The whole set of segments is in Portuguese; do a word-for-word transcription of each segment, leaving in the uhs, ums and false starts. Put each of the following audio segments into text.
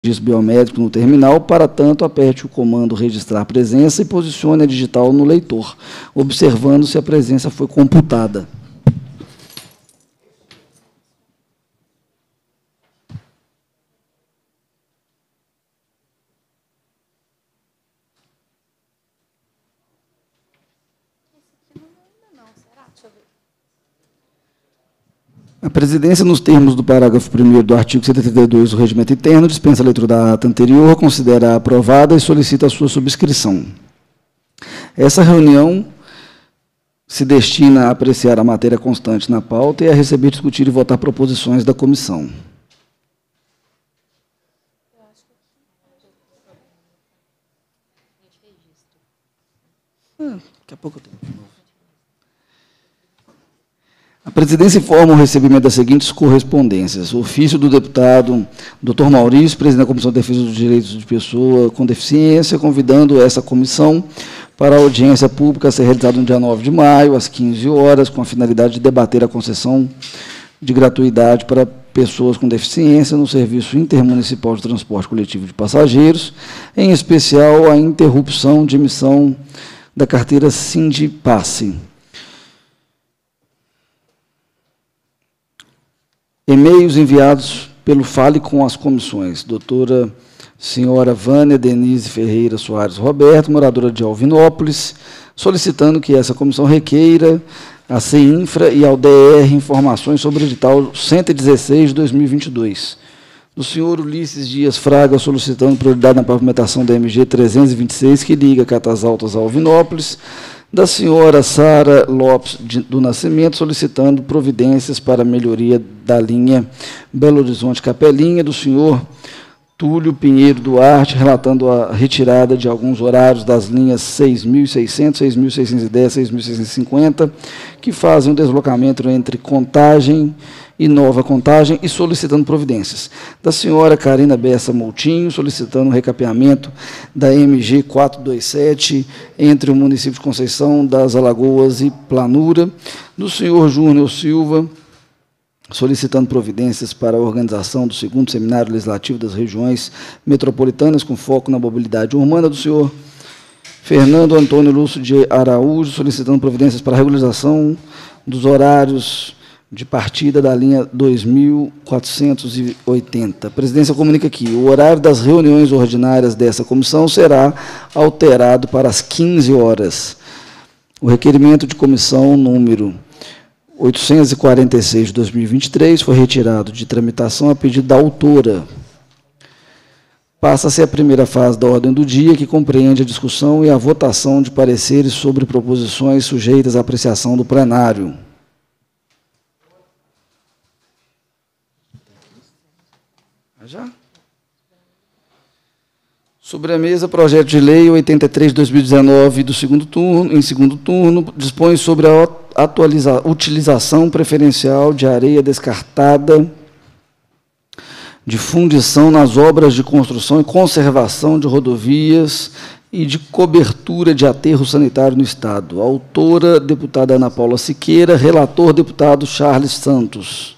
registro biométrico no terminal, para tanto, aperte o comando registrar presença e posicione a digital no leitor, observando se a presença foi computada. A presidência, nos termos do parágrafo primeiro do artigo cento e trinta e dois do Regimento Interno, dispensa a leitura da ata anterior, considera aprovada e solicita a sua subscrição. Essa reunião se destina a apreciar a matéria constante na pauta e a receber, discutir e votar proposições da comissão. Ah, daqui a pouco eu tenho de novo. A presidência informa o recebimento das seguintes correspondências. O ofício do deputado doutor Maurício, presidente da Comissão de Defesa dos Direitos de Pessoa com Deficiência, convidando essa comissão para a audiência pública a ser realizada no dia nove de maio, às quinze horas, com a finalidade de debater a concessão de gratuidade para pessoas com deficiência no Serviço Intermunicipal de Transporte Coletivo de Passageiros, em especial a interrupção de emissão da carteira Sindipasse. E-mails enviados pelo Fale com as comissões. Doutora senhora Vânia Denise Ferreira Soares Roberto, moradora de Alvinópolis, solicitando que essa comissão requeira a CEINFRA e ao D R informações sobre o edital cento e dezesseis de dois mil e vinte e dois. Do senhor Ulisses Dias Fraga, solicitando prioridade na pavimentação da M G trezentos e vinte e seis, que liga Catas Altas a Alvinópolis. Da senhora Sara Lopes de, do Nascimento, solicitando providências para a melhoria da linha Belo Horizonte-Capelinha. Do senhor Túlio Pinheiro Duarte, relatando a retirada de alguns horários das linhas seis mil e seiscentos, seis mil seiscentos e dez, seis mil seiscentos e cinquenta, que fazem o deslocamento entre Contagem e Nova Contagem, e solicitando providências. Da senhora Karina Bessa Moutinho, solicitando o recapeamento da M G quatrocentos e vinte e sete entre o município de Conceição das Alagoas e Planura. Do senhor Júnior Silva, solicitando providências para a organização do segundo Seminário Legislativo das Regiões Metropolitanas, com foco na mobilidade urbana. Do senhor Fernando Antônio Lúcio de Araújo, solicitando providências para a regularização dos horários de partida da linha dois mil quatrocentos e oitenta. A presidência comunica que o horário das reuniões ordinárias dessa comissão será alterado para as quinze horas. O requerimento de comissão número oitocentos e quarenta e seis de dois mil e vinte e três foi retirado de tramitação a pedido da autora. Passa-se a primeira fase da ordem do dia, que compreende a discussão e a votação de pareceres sobre proposições sujeitas à apreciação do plenário. Já? Sobre a mesa, projeto de lei oitenta e três de dois mil e dezenove, do segundo turno, em segundo turno, dispõe sobre a atualiza, utilização preferencial de areia descartada de fundição nas obras de construção e conservação de rodovias e de cobertura de aterro sanitário no Estado. Autora, deputada Ana Paula Siqueira, relator, deputado Charles Santos.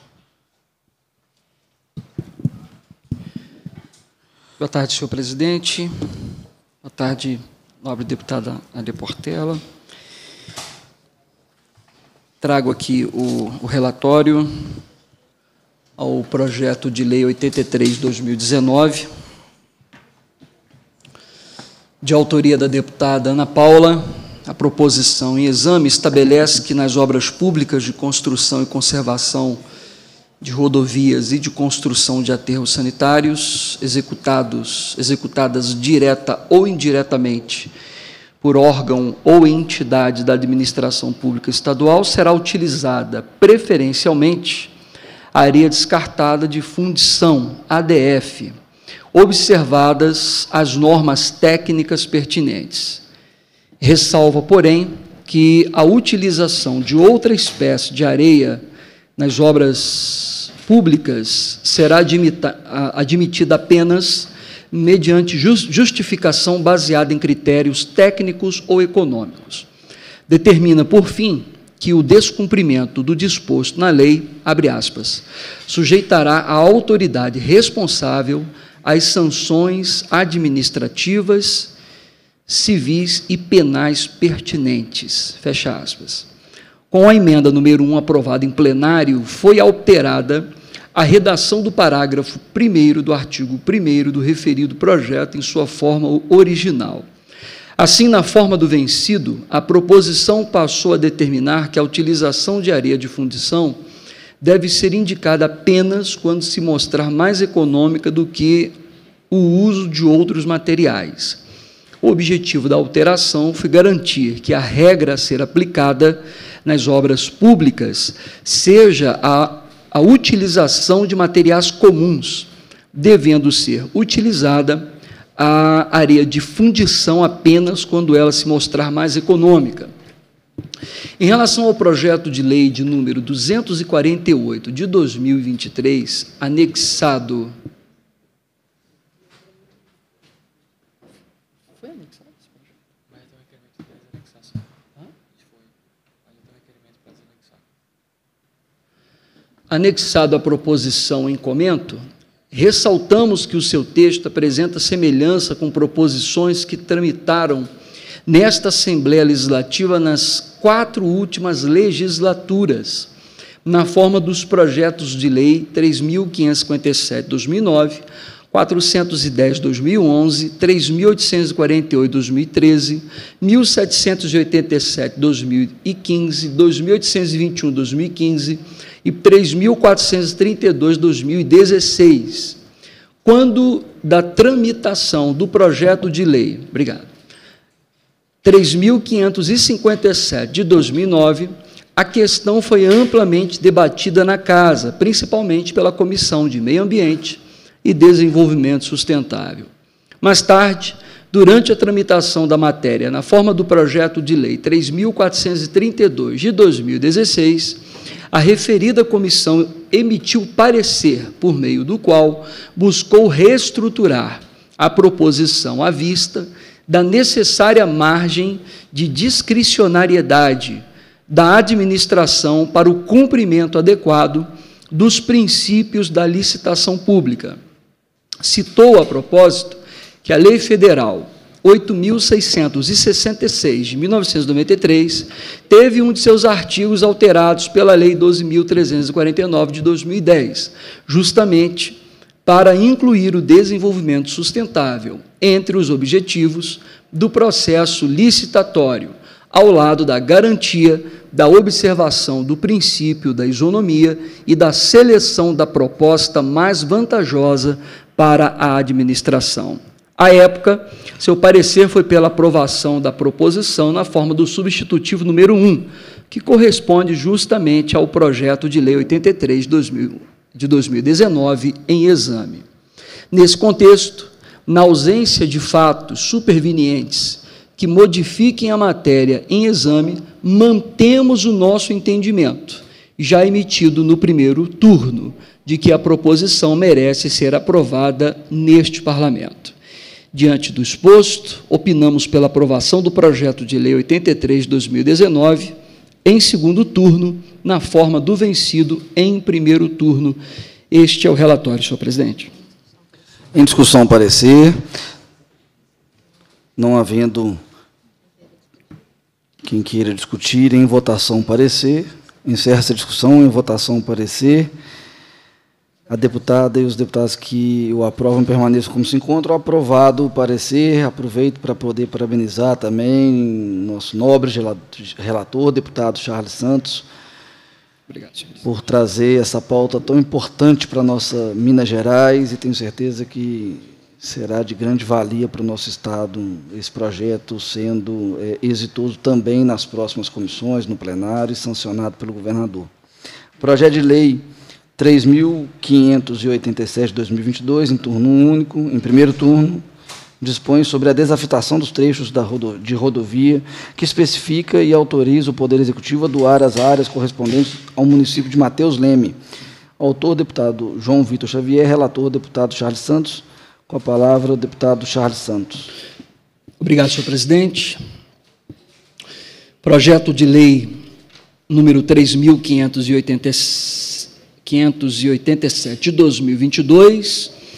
Boa tarde, senhor presidente. Boa tarde, nobre deputada Alia Portela. Trago aqui o, o relatório ao projeto de lei oitenta e três de dois mil e dezenove, de autoria da deputada Ana Paula. A proposição em exame estabelece que nas obras públicas de construção e conservação de rodovias e de construção de aterros sanitários, executados, executadas direta ou indiretamente por órgão ou entidade da administração pública estadual, será utilizada preferencialmente a areia descartada de fundição, A D F, observadas as normas técnicas pertinentes. Ressalva, porém, que a utilização de outra espécie de areia nas obras públicas será admita, admitida apenas mediante justificação baseada em critérios técnicos ou econômicos. Determina, por fim, que o descumprimento do disposto na lei, abre aspas, sujeitará a autoridade responsável as sanções administrativas, civis e penais pertinentes. Fecha aspas. Com a emenda número um aprovada em plenário, foi alterada a redação do parágrafo primeiro do artigo primeiro do referido projeto em sua forma original. Assim, na forma do vencido, a proposição passou a determinar que a utilização de areia de fundição deve ser indicada apenas quando se mostrar mais econômica do que o uso de outros materiais. O objetivo da alteração foi garantir que a regra a ser aplicada nas obras públicas seja a, a utilização de materiais comuns, devendo ser utilizada a areia de fundição apenas quando ela se mostrar mais econômica. Em relação ao projeto de lei de número duzentos e quarenta e oito, de dois mil e vinte e três, anexado... Foi anexado esse projeto? Mas tem um requerimento para anexação. Hã? Foi. Mas tem um requerimento para anexar. Anexado à proposição em comento, ressaltamos que o seu texto apresenta semelhança com proposições que tramitaram nesta Assembleia Legislativa nas quatro últimas legislaturas, na forma dos projetos de lei três mil quinhentos e cinquenta e sete, dois mil e nove, quatrocentos e dez, dois mil e onze, três mil oitocentos e quarenta e oito, dois mil e treze, mil setecentos e oitenta e sete, dois mil e quinze, dois mil oitocentos e vinte e um, dois mil e quinze e três mil quatrocentos e trinta e dois, dois mil e dezesseis. Quando da tramitação do projeto de lei, obrigado, três mil quinhentos e cinquenta e sete, de dois mil e nove, a questão foi amplamente debatida na Casa, principalmente pela Comissão de Meio Ambiente e Desenvolvimento Sustentável. Mais tarde, durante a tramitação da matéria na forma do projeto de lei três mil quatrocentos e trinta e dois, de dois mil e dezesseis, a referida comissão emitiu parecer, por meio do qual buscou reestruturar a proposição à vista da necessária margem de discricionariedade da administração para o cumprimento adequado dos princípios da licitação pública. Citou, a propósito, que a Lei Federal oito mil seiscentos e sessenta e seis, de mil novecentos e noventa e três, teve um de seus artigos alterados pela Lei doze mil trezentos e quarenta e nove, de dois mil e dez, justamente para incluir o desenvolvimento sustentável entre os objetivos do processo licitatório, ao lado da garantia da observação do princípio da isonomia e da seleção da proposta mais vantajosa para a administração. À época, seu parecer foi pela aprovação da proposição na forma do substitutivo número um, que corresponde justamente ao projeto de lei oitenta e três de dois mil e dezenove em exame. Nesse contexto, na ausência de fatos supervenientes que modifiquem a matéria em exame, mantemos o nosso entendimento, já emitido no primeiro turno, de que a proposição merece ser aprovada neste Parlamento. Diante do exposto, opinamos pela aprovação do projeto de lei oitenta e três de dois mil e dezenove, em segundo turno, na forma do vencido em primeiro turno. Este é o relatório, senhor presidente. Em discussão, parecer. Não havendo quem queira discutir, em votação, parecer. Encerra-se a discussão, em votação, parecer. A deputada e os deputados que o aprovam permaneçam como se encontram. Aprovado o parecer. Aproveito para poder parabenizar também nosso nobre relator, deputado Charles Santos, obrigado, senhor, por trazer essa pauta tão importante para a nossa Minas Gerais, e tenho certeza que será de grande valia para o nosso Estado esse projeto, sendo é, exitoso também nas próximas comissões, no plenário, e sancionado pelo governador. Projeto de lei três mil quinhentos e oitenta e sete de dois mil e vinte e dois, em turno único, em primeiro turno, dispõe sobre a desafetação dos trechos da rodo, de rodovia, que especifica e autoriza o Poder Executivo a doar as áreas correspondentes ao município de Mateus Leme. Autor, deputado João Vitor Xavier. Relator, deputado Charles Santos. Com a palavra, o deputado Charles Santos. Obrigado, senhor presidente. Projeto de lei número três mil quinhentos e oitenta e sete de dois mil e vinte e dois,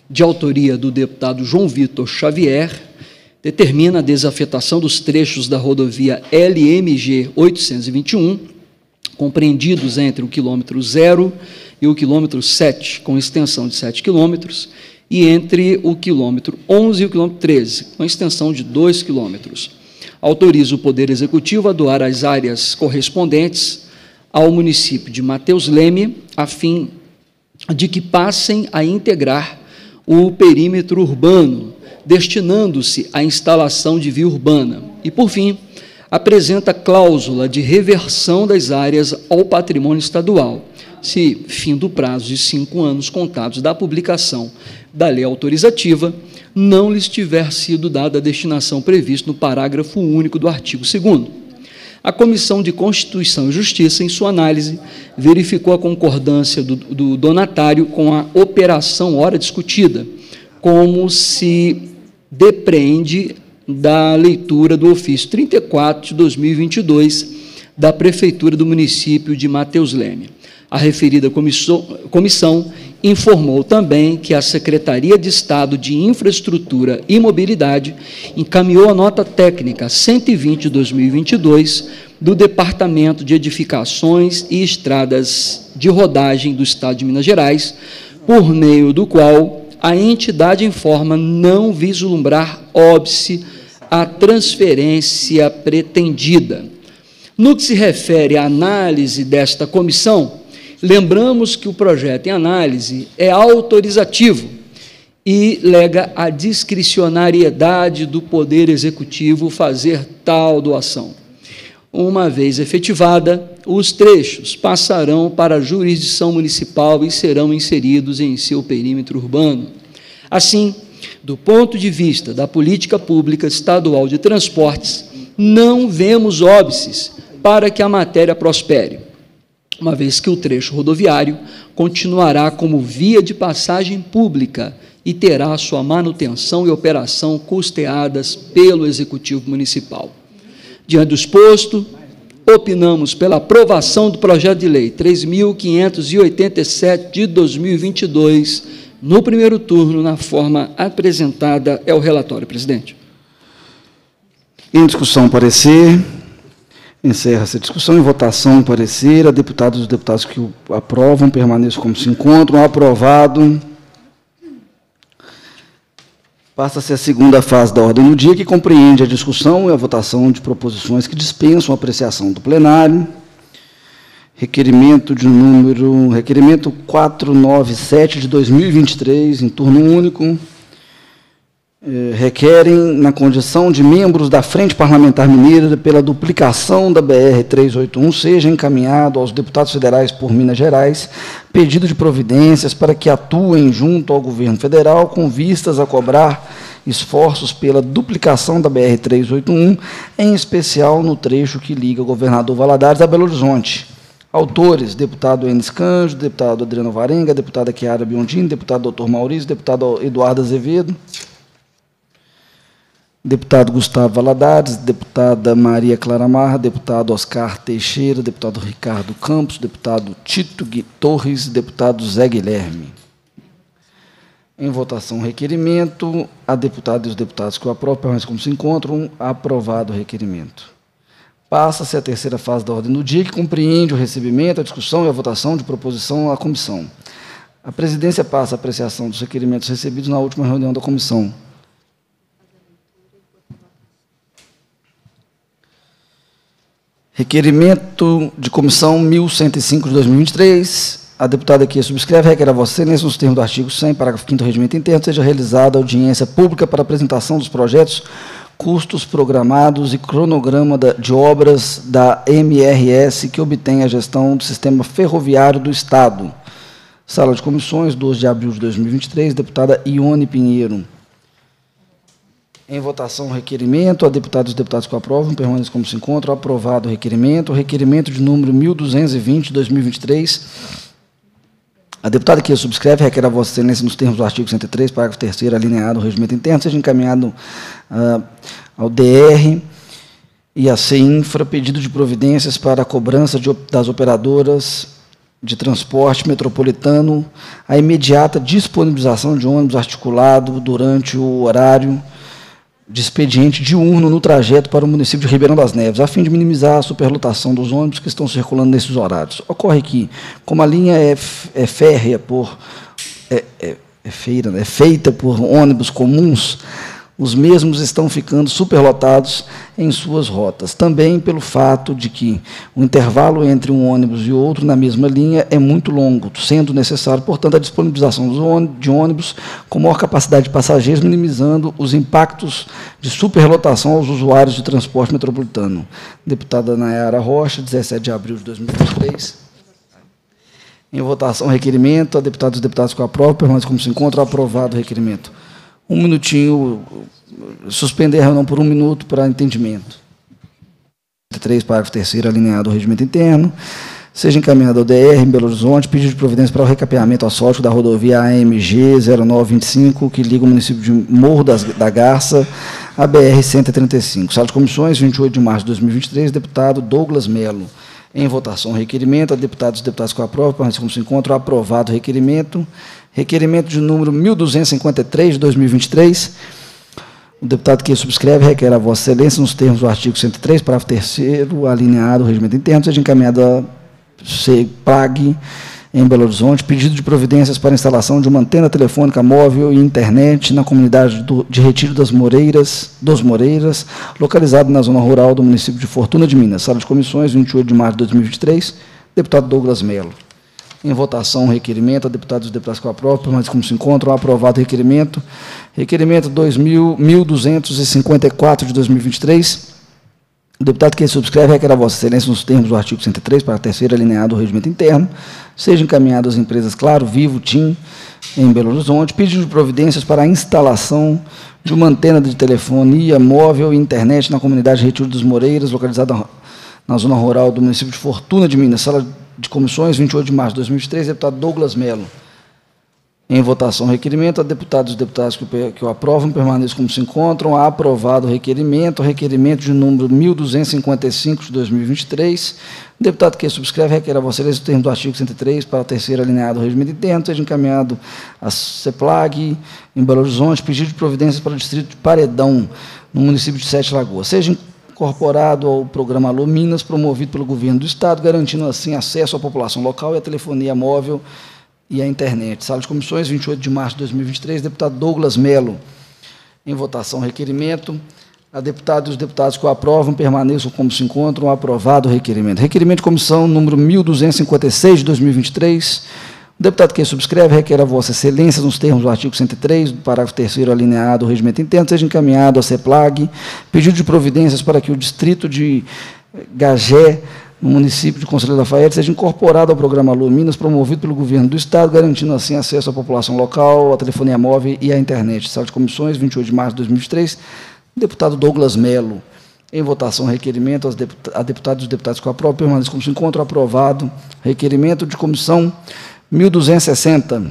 de autoria do deputado João Vitor Xavier, determina a desafetação dos trechos da rodovia L M G oitocentos e vinte e um, compreendidos entre o quilômetro zero e o quilômetro sete, com extensão de sete quilômetros, e entre o quilômetro onze e o quilômetro treze, com extensão de dois quilômetros. Autoriza o Poder Executivo a doar as áreas correspondentes ao município de Mateus Leme, a fim de que passem a integrar o perímetro urbano, destinando-se à instalação de via urbana. E, por fim, apresenta cláusula de reversão das áreas ao patrimônio estadual, se, fim do prazo de cinco anos contados da publicação da lei autorizativa, não lhes tiver sido dada a destinação prevista no parágrafo único do artigo segundo. A Comissão de Constituição e Justiça, em sua análise, verificou a concordância do, do donatário com a operação ora discutida, como se depreende da leitura do ofício trinta e quatro de dois mil e vinte e dois da Prefeitura do município de Mateus Leme. A referida comissão, comissão informou também que a Secretaria de Estado de Infraestrutura e Mobilidade encaminhou a nota técnica cento e vinte de dois mil e vinte e dois do Departamento de Edificações e Estradas de Rodagem do Estado de Minas Gerais, por meio do qual a entidade informa não vislumbrar óbice à transferência pretendida. No que se refere à análise desta comissão, lembramos que o projeto em análise é autorizativo e lega a discricionariedade do Poder Executivo fazer tal doação. Uma vez efetivada, os trechos passarão para a jurisdição municipal e serão inseridos em seu perímetro urbano. Assim, do ponto de vista da política pública estadual de transportes, não vemos óbices para que a matéria prospere, uma vez que o trecho rodoviário continuará como via de passagem pública e terá sua manutenção e operação custeadas pelo Executivo Municipal. Diante do exposto, opinamos pela aprovação do projeto de lei três mil quinhentos e oitenta e sete de dois mil e vinte e dois, no primeiro turno, na forma apresentada. É o relatório, presidente. Em discussão, parecer. Encerra-se a discussão. Em votação, parecer. A deputados e os deputados que o aprovam permaneçam como se encontram. Aprovado. Passa-se a segunda fase da ordem do dia, que compreende a discussão e a votação de proposições que dispensam a apreciação do plenário. Requerimento de número, requerimento quatrocentos e noventa e sete de dois mil e vinte e três, em turno único. Eh, requerem, na condição de membros da Frente Parlamentar Mineira, pela duplicação da B R trezentos e oitenta e um, seja encaminhado aos deputados federais por Minas Gerais pedido de providências para que atuem junto ao governo federal com vistas a cobrar esforços pela duplicação da B R trezentos e oitenta e um, em especial no trecho que liga o governador Valadares a Belo Horizonte. Autores: deputado Enes Canjo, deputado Adriano Varenga, deputada Chiara Biondini, deputado doutor Maurício, deputado Eduardo Azevedo, deputado Gustavo Valadares, deputada Maria Clara Marra, deputado Oscar Teixeira, deputado Ricardo Campos, deputado Tito Gui Torres, deputado Zé Guilherme. Em votação, requerimento. A deputada e os deputados que o aprovam permanecem como se encontram. Aprovado o requerimento. Passa-se a terceira fase da ordem do dia, que compreende o recebimento, a discussão e a votação de proposição à comissão. A presidência passa a apreciação dos requerimentos recebidos na última reunião da comissão. Requerimento de comissão mil cento e cinco de dois mil e vinte e três. A deputada que subscreve requer a Vossa Excelência, nos termos do artigo cem, parágrafo quinto do Regimento Interno, seja realizada audiência pública para apresentação dos projetos, custos programados e cronograma de obras da M R S que obtém a gestão do sistema ferroviário do Estado. Sala de Comissões, doze de abril de dois mil e vinte e três, deputada Ione Pinheiro. Em votação, o requerimento. A deputada e os deputados que o aprovam permanecem como se encontram. Aprovado o requerimento. O requerimento de número mil duzentos e vinte de dois mil e vinte e três. A deputada que subscreve requer a Vossa Excelência, nos termos do artigo cento e três, parágrafo terceiro, alineado ao regimento interno, seja encaminhado uh, ao D R e à CEINFRA pedido de providências para a cobrança de, das operadoras de Transporte Metropolitano a imediata disponibilização de ônibus articulado durante o horário de expediente diurno no trajeto para o município de Ribeirão das Neves, a fim de minimizar a superlotação dos ônibus que estão circulando nesses horários. Ocorre que, como a linha é, é férrea por é, é, é, feira, é feita por ônibus comuns, os mesmos estão ficando superlotados em suas rotas. Também pelo fato de que o intervalo entre um ônibus e outro na mesma linha é muito longo, sendo necessário, portanto, a disponibilização de ônibus com maior capacidade de passageiros, minimizando os impactos de superlotação aos usuários de transporte metropolitano. Deputada Nayara Rocha, dezessete de abril de dois mil e vinte e três. Em votação, requerimento. A deputados e deputadas que aprovam, permanece como se encontra. Aprovado o requerimento. Um minutinho, suspender a reunião por um minuto para entendimento. três, parágrafo terceiro, alineado ao regimento interno. Seja encaminhado ao D R em Belo Horizonte, pedido de providência para o recapeamento asfáltico da rodovia A M G zero nove vinte e cinco, que liga o município de Morro das, da Garça à B R cento e trinta e cinco. Sala de comissões, vinte e oito de março de dois mil e vinte e três, deputado Douglas Melo. Em votação, requerimento. A deputados e deputadas que aprovam, permanece como se encontra. Aprovado o requerimento. Requerimento de número mil duzentos e cinquenta e três, de dois mil e vinte e três. O deputado que subscreve requer a Vossa Excelência, nos termos do artigo cento e três, parágrafo terceiro, alineado ao regimento interno, seja encaminhado a CEPLAG em Belo Horizonte, pedido de providências para a instalação de uma antena telefônica móvel e internet na comunidade do, de Retiro das Moreiras, dos Moreiras, localizado na zona rural do município de Fortuna de Minas. Sala de comissões, vinte e oito de março de dois mil e vinte e três, deputado Douglas Melo. Em votação, requerimento. A deputados e deputadas que aprovam, permanece como se encontram. Aprovado o requerimento. Requerimento mil duzentos e cinquenta e quatro de dois mil e vinte e três. O deputado que subscreve requer a Vossa Excelência, nos termos do artigo cento e três, para a terceira alineado ao regimento interno, seja encaminhado às empresas Claro, Vivo, TIM, em Belo Horizonte, pedido de providências para a instalação de uma antena de telefonia móvel e internet na comunidade Retiro dos Moreiras, localizada na zona rural do município de Fortuna de Minas. Sala de comissões, vinte e oito de março de dois mil e vinte e três, deputado Douglas Melo. Em votação, requerimento. A deputados e deputadas que, que o aprovam, permaneçam como se encontram. A aprovado o requerimento. Requerimento de número mil duzentos e cinquenta e cinco de dois mil e vinte e três. O deputado que subscreve requer a Vossa Excelência, no termo do artigo cento e três, para a terceira alineado ao regimento interno, seja encaminhado a CEPLAG em Belo Horizonte, pedido de providências para o distrito de Paredão, no município de Sete Lagoas. Seja incorporado ao programa Alô Minas, promovido pelo governo do Estado, garantindo assim acesso à população local e à telefonia móvel e à internet. Sala de comissões, vinte e oito de março de dois mil e vinte e três, deputado Douglas Melo. Em votação, requerimento. A deputada e os deputados que o aprovam, permaneçam como se encontram. Aprovado o requerimento. Requerimento de comissão número mil duzentos e cinquenta e seis de dois mil e vinte e três. O deputado que subscreve requer a Vossa Excelência, nos termos do artigo cento e três, do parágrafo terceiro alineado ao regimento interno, seja encaminhado à CEPLAG, pedido de providências para que o distrito de Gagé, no município de Conselheiro Lafayette, seja incorporado ao programa Alô Minas, promovido pelo governo do Estado, garantindo assim acesso à população local, à telefonia móvel e à internet. Sala de comissões, vinte e oito de março de dois mil e vinte e três, deputado Douglas Melo. Em votação, requerimento. A deputados e os deputados que o aprovam, permanecem como se encontram. Aprovado. Requerimento de comissão mil duzentos e sessenta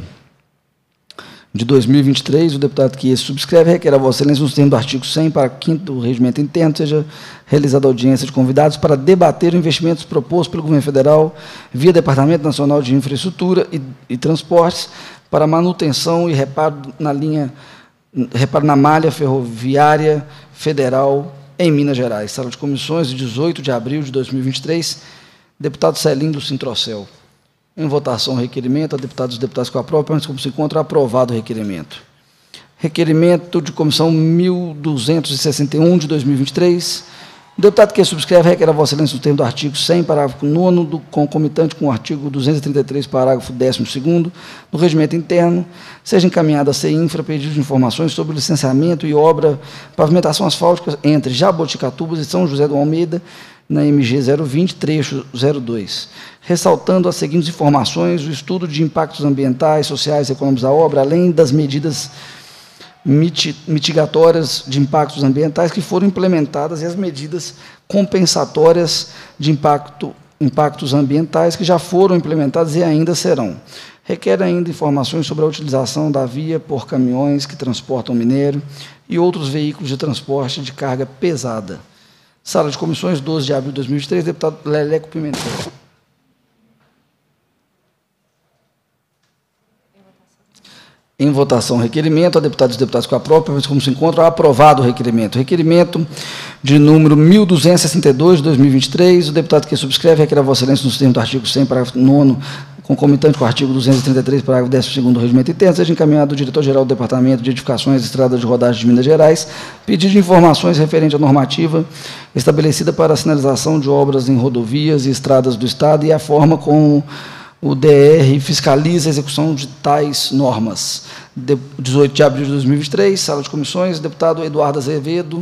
de dois mil e vinte e três, o deputado que esse subscreve requer a Vossa Excelência, nos termos do artigo cem, para quinto do regimento interno, seja realizada audiência de convidados para debater investimentos propostos pelo governo federal via Departamento Nacional de Infraestrutura e, e Transportes para manutenção e reparo na linha, reparo na malha ferroviária federal em Minas Gerais. Sala de comissões, dezoito de abril de dois mil e vinte e três, deputado Celim do Sintrocel. Em votação, requerimento. A deputados e deputadas que o aprovam, permanecem como se encontra. Aprovado o requerimento. Requerimento de comissão mil duzentos e sessenta e um de dois mil e vinte e três. O deputado que subscreve requer a Vossa Excelência, no termo do artigo cem, parágrafo nono, do concomitante com o artigo duzentos e trinta e três, parágrafo décimo segundo, do regimento interno, seja encaminhada a CEINFRA pedido de informações sobre licenciamento e obra pavimentação asfáltica entre Jaboticatubas e São José do Almeida, na M G zero vinte, trecho zero dois, ressaltando as seguintes informações: o estudo de impactos ambientais, sociais e econômicos da obra, além das medidas mitigatórias de impactos ambientais que foram implementadas e as medidas compensatórias de impacto, impactos ambientais que já foram implementadas e ainda serão. Requer ainda informações sobre a utilização da via por caminhões que transportam minério e outros veículos de transporte de carga pesada. Sala de comissões, doze de abril de dois mil e vinte e três, deputado Leleco Pimentel. Em votação, requerimento. A deputados e deputados que aprovam, como se encontra, aprovado o requerimento. Requerimento de número mil duzentos e sessenta e dois, de dois mil e vinte e três. O deputado que subscreve requer a Vossa Excelência, nos termos do artigo cem, parágrafo nono, concomitante com o artigo duzentos e trinta e três, parágrafo décimo segundo do Regimento Interno, seja encaminhado ao diretor-geral do Departamento de Edificações e Estradas de Rodagem de Minas Gerais, pedido de informações referente à normativa estabelecida para a sinalização de obras em rodovias e estradas do Estado e a forma como o D R fiscaliza a execução de tais normas. De, dezoito de abril de dois mil e vinte e três, Sala de Comissões, deputado Eduardo Azevedo.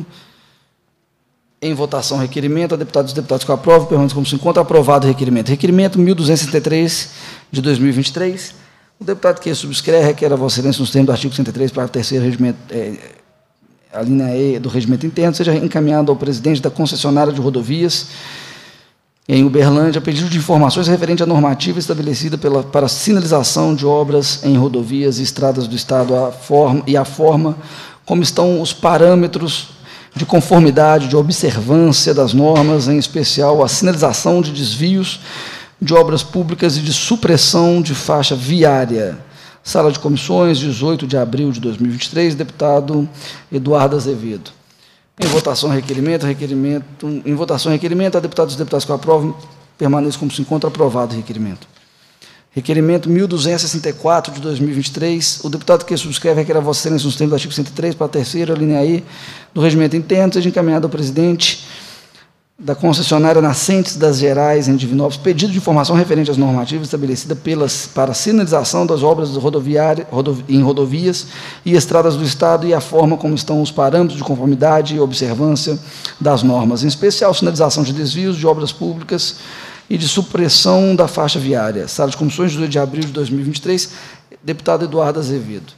Em votação, requerimento. A deputados e deputados que aprovam, permanece como se encontra, aprovado o requerimento. Requerimento mil duzentos e sessenta e três, de dois mil e vinte e três. O deputado que subscreve requer a Vossa Excelência, nos termos do artigo cento e três, parágrafo terceiro, regimento, é, a linha E do Regimento Interno, seja encaminhado ao presidente da concessionária de rodovias em Uberlândia, pedido de informações referente à normativa estabelecida pela, para a sinalização de obras em rodovias e estradas do Estado a forma, e a forma como estão os parâmetros de conformidade, de observância das normas, em especial a sinalização de desvios de obras públicas e de supressão de faixa viária. Sala de Comissões, dezoito de abril de dois mil e vinte e três, deputado Eduardo Azevedo. Em votação, requerimento, requerimento, em votação, requerimento, a deputados e deputados que aprovam, permaneçam como se encontra, aprovado o requerimento. Requerimento mil duzentos e sessenta e quatro, de dois mil e vinte e três, o deputado que subscreve requer a Vossa Excelência, nos termos do artigo cento e três, para a terceira linha E do Regimento Interno, seja encaminhado ao presidente da concessionária Nascentes das Gerais, em Divinópolis, pedido de informação referente às normativas estabelecidas pelas, para a sinalização das obras rodoviárias, rodovi, em rodovias e estradas do Estado e a forma como estão os parâmetros de conformidade e observância das normas, em especial sinalização de desvios de obras públicas e de supressão da faixa viária. Sala de Comissões, dezoito de abril de dois mil e vinte e três, deputado Eduardo Azevedo.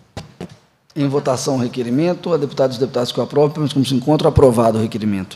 Em votação, requerimento. A deputados e deputados que aprovam, como se encontra, aprovado o requerimento.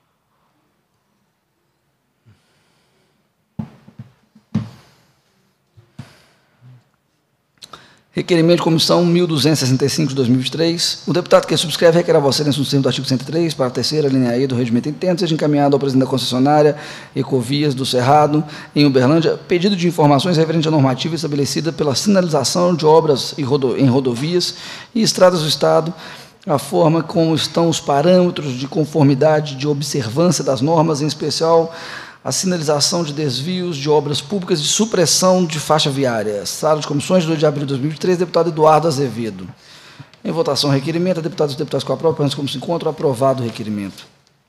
Requerimento de comissão mil duzentos e sessenta e cinco, de dois mil e vinte e três. O deputado que subscreve requer a Vossa Excelência, nos termos do artigo cento e três, para a terceira linha E do Regimento Interno, seja encaminhado ao presidente da concessionária Ecovias do Cerrado, em Uberlândia, pedido de informações referente à normativa estabelecida pela sinalização de obras em rodovias e estradas do Estado, a forma como estão os parâmetros de conformidade, de observância das normas, em especial a sinalização de desvios de obras públicas de supressão de faixa viária. Sala de Comissões, dois de abril de dois mil e vinte e três, deputado Eduardo Azevedo. Em votação, requerimento. A deputados e deputados que aprovam, como se encontra, aprovado o requerimento.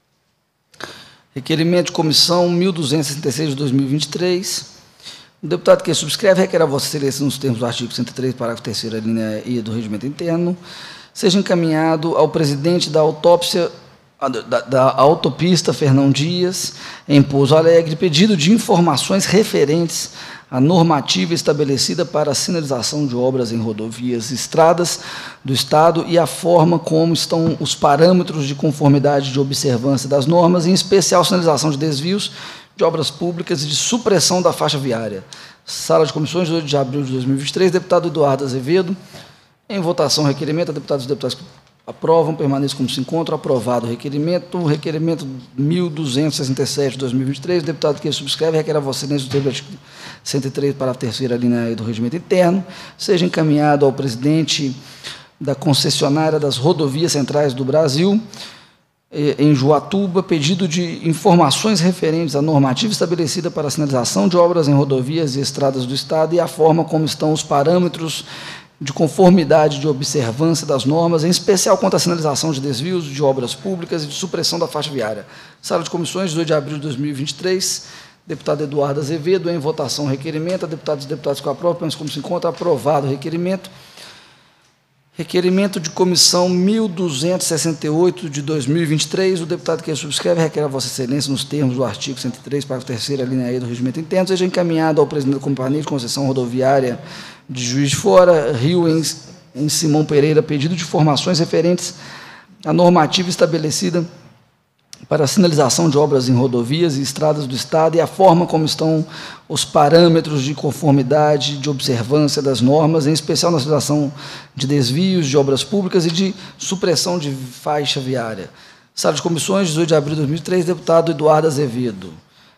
Requerimento de comissão mil duzentos e sessenta e seis, de dois mil e vinte e três. O deputado que subscreve requer a Vossa Excelência, nos termos do artigo cento e três, parágrafo terceiro, linha I do Regimento Interno, seja encaminhado ao presidente da autópsia Da, da autopista Fernão Dias, em Pouso Alegre, pedido de informações referentes à normativa estabelecida para a sinalização de obras em rodovias e estradas do Estado e a forma como estão os parâmetros de conformidade de observância das normas, em especial sinalização de desvios de obras públicas e de supressão da faixa viária. Sala de Comissões, oito de abril de dois mil e vinte e três, deputado Eduardo Azevedo. Em votação, requerimento. A deputados e deputadas que aprovam, permaneçam como se encontra, aprovado o requerimento. Requerimento mil duzentos e sessenta e sete, de dois mil e vinte e três, o deputado que subscreve requer a Vossa Excelência, no termo do artigo cento e três, para a terceira linha do Regimento Interno, seja encaminhado ao presidente da concessionária das rodovias centrais do Brasil, em Juatuba, pedido de informações referentes à normativa estabelecida para a sinalização de obras em rodovias e estradas do Estado e a forma como estão os parâmetros de conformidade de observância das normas, em especial quanto à sinalização de desvios de obras públicas e de supressão da faixa viária. Sala de Comissões, dezoito de abril de dois mil e vinte e três, deputado Eduardo Azevedo. Em votação, requerimento. A deputados e deputadas que aprovam, como se encontra, aprovado o requerimento. Requerimento de comissão mil duzentos e sessenta e oito, de dois mil e vinte e três, o deputado que subscreve requer a Vossa Excelência, nos termos do artigo cento e três, parágrafo terceiro, linha E do Regimento Interno, seja encaminhado ao presidente da Companhia de Concessão Rodoviária de Juiz de Fora, Rio, em, em Simão Pereira, pedido de informações referentes à normativa estabelecida para a sinalização de obras em rodovias e estradas do Estado e a forma como estão os parâmetros de conformidade, de observância das normas, em especial na sinalização de desvios de obras públicas e de supressão de faixa viária. Sala de Comissões, dezoito de abril de dois mil e três, deputado Eduardo Azevedo.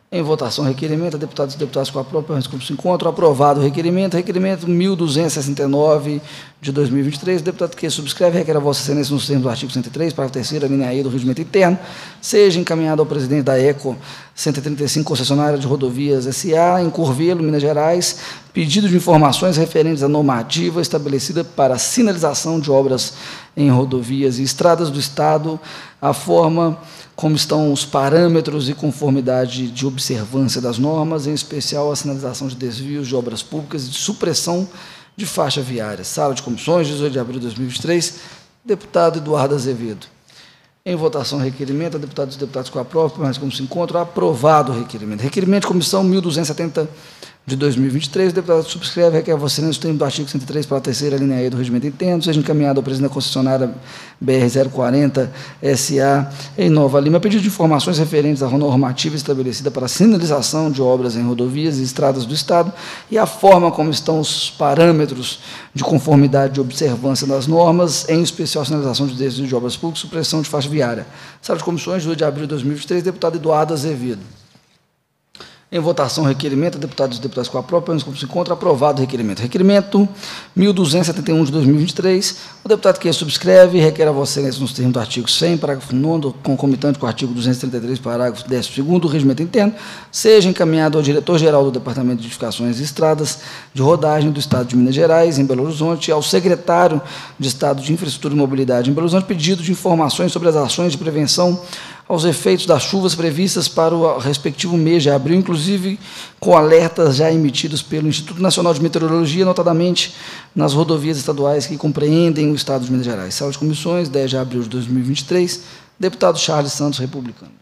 Em votação, requerimento. Deputados e deputadas com a própria como se encontra. Aprovado o requerimento. Requerimento mil duzentos e sessenta e nove de dois mil e vinte e três. Deputado que subscreve requer a Vossa Excelência nos termos do artigo cento e três, parágrafo terceiro, linha E do Regimento Interno, seja encaminhado ao presidente da ECO cento e trinta e cinco, concessionária de rodovias S A, em Curvelo, Minas Gerais, pedido de informações referentes à normativa estabelecida para a sinalização de obras em rodovias e estradas do Estado, a forma como estão os parâmetros e conformidade de observância das normas, em especial a sinalização de desvios de obras públicas e de supressão de faixa viária. Sala de Comissões, dezoito de abril de dois mil e vinte e três, deputado Eduardo Azevedo. Em votação, requerimento, a deputados e deputadas com a própria, mas como se encontra, aprovado o requerimento. Requerimento de comissão mil duzentos e setenta de dois mil e vinte e três, o deputado subscreve, requer a Vossa Excelência, no termo do artigo cento e três, para a terceira linha E do Regimento Interno, seja encaminhado ao presidente da concessionária B R zero quarenta S A em Nova Lima, pedido de informações referentes à normativa estabelecida para a sinalização de obras em rodovias e estradas do Estado e a forma como estão os parâmetros de conformidade de observância das normas, em especial a sinalização de desvios de obras públicas e supressão de faixa viária. Sala de Comissões, dezoito de abril de dois mil e vinte e três, deputado Eduardo Azevedo. Em votação, requerimento, deputados e deputadas com a própria, como se encontra, aprovado o requerimento. Requerimento mil duzentos e setenta e um de dois mil e vinte e três, o deputado que subscreve requer a Vossa Excelência, nos termos do artigo cem, parágrafo nono, concomitante com o artigo duzentos e trinta e três, parágrafo décimo segundo do Regimento Interno, seja encaminhado ao diretor-geral do Departamento de Edificações e Estradas de Rodagem do Estado de Minas Gerais, em Belo Horizonte, ao secretário de Estado de Infraestrutura e Mobilidade em Belo Horizonte, pedido de informações sobre as ações de prevenção aos efeitos das chuvas previstas para o respectivo mês de abril, inclusive com alertas já emitidos pelo Instituto Nacional de Meteorologia, notadamente nas rodovias estaduais que compreendem o Estado de Minas Gerais. Sala de Comissões, dez de abril de dois mil e vinte e três, deputado Charles Santos, republicanos.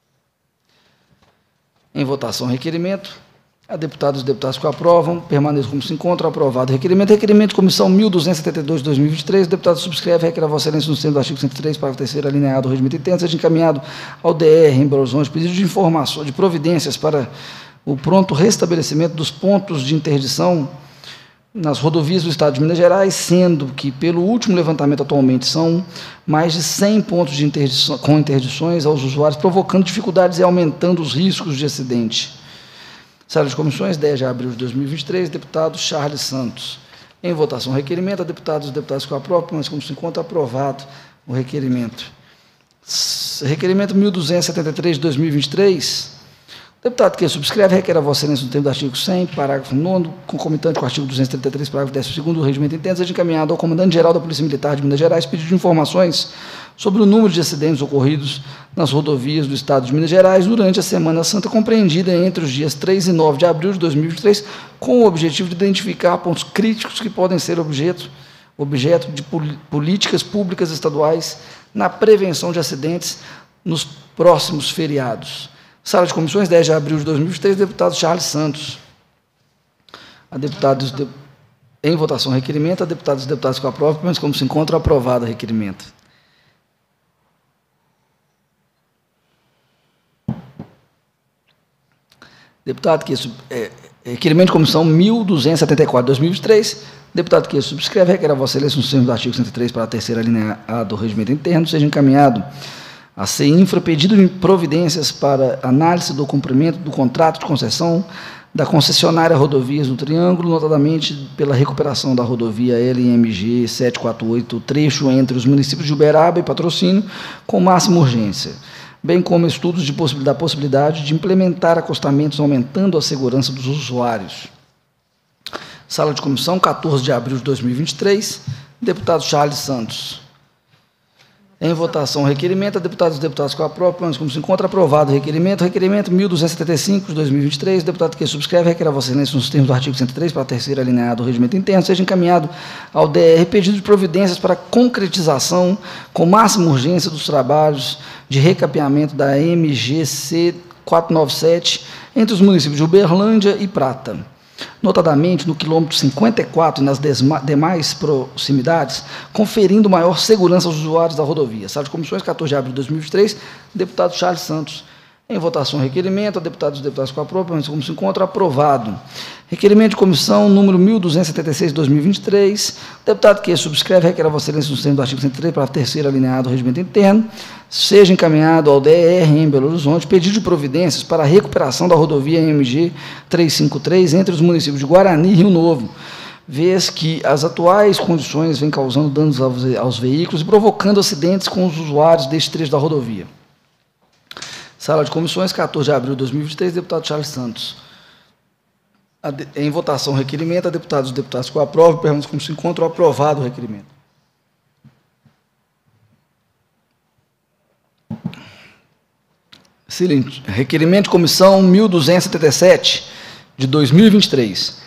Em votação, requerimento. A deputados e deputadas que aprovam, permaneçam como se encontram, aprovado o requerimento. Requerimento de comissão mil duzentos e setenta e dois de dois mil e vinte e três, o deputado subscreve, requer a Vossa Excelência, nos termos do artigo cento e três, parágrafo terceiro, linha A do Regimento Interno, seja encaminhado ao D R em Belo Horizonte, pedido de informação, de providências para o pronto restabelecimento dos pontos de interdição nas rodovias do Estado de Minas Gerais, sendo que, pelo último levantamento atualmente, são mais de cem pontos de interdição, com interdições aos usuários, provocando dificuldades e aumentando os riscos de acidente. Sala de Comissões, dez de abril de dois mil e vinte e três, deputado Charles Santos. Em votação, requerimento, a deputados e deputadas com a própria, mas como se encontra, aprovado o requerimento. Requerimento mil duzentos e setenta e três de dois mil e vinte e três, o deputado que subscreve requer a Vossa Excelência, no termo do artigo cem, parágrafo nono, concomitante com o artigo duzentos e trinta e três, parágrafo décimo segundo do Regimento Interno, seja encaminhado ao comandante-geral da Polícia Militar de Minas Gerais, pedido de informações sobre o número de acidentes ocorridos nas rodovias do Estado de Minas Gerais durante a Semana Santa, compreendida entre os dias três e nove de abril de dois mil e vinte e três, com o objetivo de identificar pontos críticos que podem ser objeto, objeto de políticas públicas estaduais na prevenção de acidentes nos próximos feriados. Sala de Comissões, dez de abril de dois mil e vinte e três, deputado Charles Santos. A deputados de, em votação, requerimento, a deputados e deputadas com a prova, mas como se encontra, aprovado o requerimento. Deputado que é, requerimento de comissão mil duzentos e setenta e quatro de dois mil e vinte e três, deputado que subscreve, requer a Vossa Excelência, nos termos do artigo cento e três, para a terceira linha A do Regimento Interno, seja encaminhado a CEINFRA pedido de providências para análise do cumprimento do contrato de concessão da concessionária Rodovias do Triângulo, notadamente pela recuperação da rodovia L M G setecentos e quarenta e oito, trecho entre os municípios de Uberaba e Patrocínio, com máxima urgência, bem como estudos de possibilidade, da possibilidade de implementar acostamentos, aumentando a segurança dos usuários. Sala de Comissão, quatorze de abril de dois mil e vinte e três, deputado Charles Santos. Em votação, requerimento, a deputados e deputadas com a própria, mas como se encontra, aprovado o requerimento. Requerimento mil duzentos e setenta e cinco de dois mil e vinte e três, deputado que subscreve, requer a Vossa Excelência, nos termos do artigo cento e três, para a terceira linha A do Regimento Interno, seja encaminhado ao D R pedido de providências para concretização com máxima urgência dos trabalhos de recapeamento da M G C quatrocentos e noventa e sete entre os municípios de Uberlândia e Prata, notadamente no quilômetro cinquenta e quatro e nas demais proximidades, conferindo maior segurança aos usuários da rodovia. Sala de Comissões, quatorze de abril de dois mil e vinte e três, deputado Charles Santos. Em votação, requerimento. A deputados e deputados com a aprovação, como se encontra, aprovado. Requerimento de comissão número mil duzentos e setenta e seis de dois mil e vinte e três. O deputado que subscreve requer a Vossa Excelência, no termo do artigo cento e três, para a terceira alineada do regimento interno, seja encaminhado ao D R em Belo Horizonte pedido de providências para a recuperação da rodovia M G trezentos e cinquenta e três entre os municípios de Guarani e Rio Novo, vez que as atuais condições vêm causando danos aos, aos veículos e provocando acidentes com os usuários deste trecho da rodovia. Sala de Comissões, quatorze de abril de dois mil e vinte e três, deputado Charles Santos. De, em votação, requerimento. A deputados e deputados que o aprovam, perguntam como se encontra o aprovado o requerimento. Excelente. Requerimento de comissão mil duzentos e setenta e sete, de dois mil e vinte e três.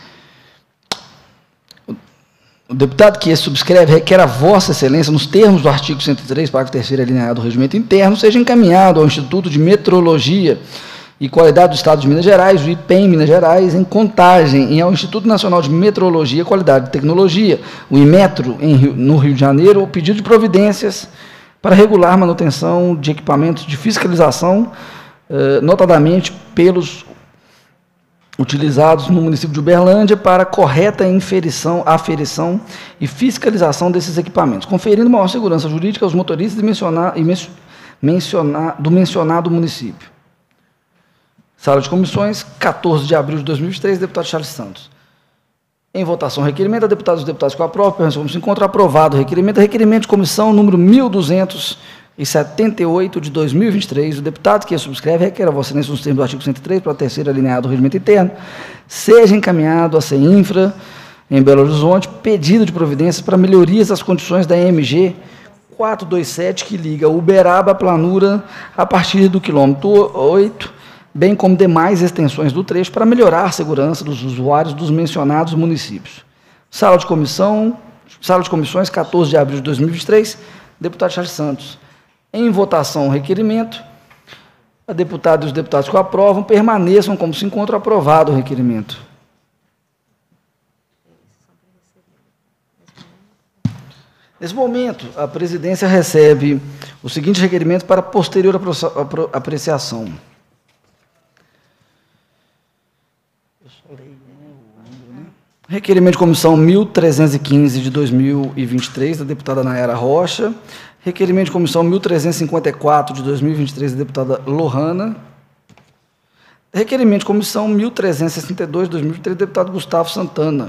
O deputado que subscreve requer a Vossa Excelência, nos termos do artigo cento e três, parágrafo terceiro alineado do regimento interno, seja encaminhado ao Instituto de Metrologia e Qualidade do Estado de Minas Gerais, o I P E M Minas Gerais, em Contagem, e ao Instituto Nacional de Metrologia, Qualidade e Tecnologia, o IMETRO, em Rio, no Rio de Janeiro, o pedido de providências para regular manutenção de equipamentos de fiscalização, eh, notadamente pelos utilizados no município de Uberlândia para correta inferição, aferição e fiscalização desses equipamentos, conferindo maior segurança jurídica aos motoristas e mencionar, e mencionar, do mencionado município. Sala de Comissões, quatorze de abril de dois mil e vinte e três, deputado Charles Santos. Em votação, requerimento. A deputados e deputados que o aprovam, perguntam como se encontra aprovado o requerimento. Requerimento de comissão número mil duzentos e setenta e oito de dois mil e vinte e três, o deputado que subscreve requer a Vossa Excelência, nos termos do artigo cento e três, para a terceira alineada do regimento interno, seja encaminhado à CEINFRA, em Belo Horizonte, pedido de providências para melhorias das condições da M G quatrocentos e vinte e sete, que liga Uberaba à Planura a partir do quilômetro oito, bem como demais extensões do trecho, para melhorar a segurança dos usuários dos mencionados municípios. Sala de comissão, Sala de Comissões, quatorze de abril de dois mil e vinte e três, deputado Charles Santos. Em votação, o requerimento. A deputada e os deputados que o aprovam permaneçam como se encontra aprovado o requerimento. Nesse momento, a presidência recebe o seguinte requerimento para posterior apreciação. Requerimento de comissão mil trezentos e quinze de dois mil e vinte e três, da deputada Nayara Rocha. Requerimento de comissão mil trezentos e cinquenta e quatro de dois mil e vinte e três, da deputada Lohana. Requerimento de comissão mil trezentos e sessenta e dois de dois mil e vinte e três, do deputado Gustavo Santana.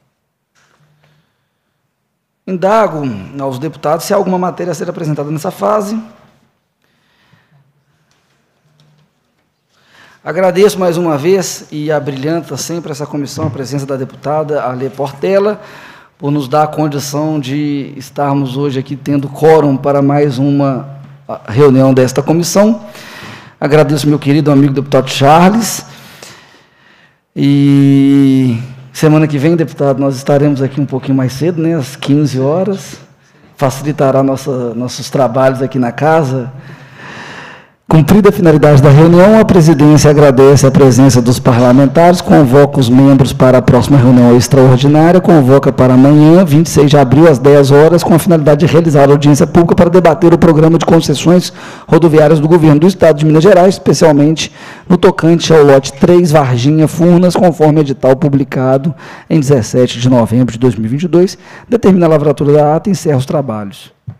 Indago aos deputados se há alguma matéria a ser apresentada nessa fase. Agradeço mais uma vez, e abrilhanta sempre essa comissão, a presença da deputada Alê Portela, por nos dar a condição de estarmos hoje aqui tendo quórum para mais uma reunião desta comissão. Agradeço meu querido amigo deputado Charles. E semana que vem, deputado, nós estaremos aqui um pouquinho mais cedo, né, às quinze horas. Facilitará nossa, nossos trabalhos aqui na casa. Cumprida a finalidade da reunião, a presidência agradece a presença dos parlamentares, convoca os membros para a próxima reunião extraordinária, convoca para amanhã, vinte e seis de abril, às dez horas, com a finalidade de realizar a audiência pública para debater o programa de concessões rodoviárias do Governo do Estado de Minas Gerais, especialmente no tocante ao lote três, Varginha, Furnas, conforme edital publicado em dezessete de novembro de dois mil e vinte e dois, determina a lavratura da ata e encerra os trabalhos.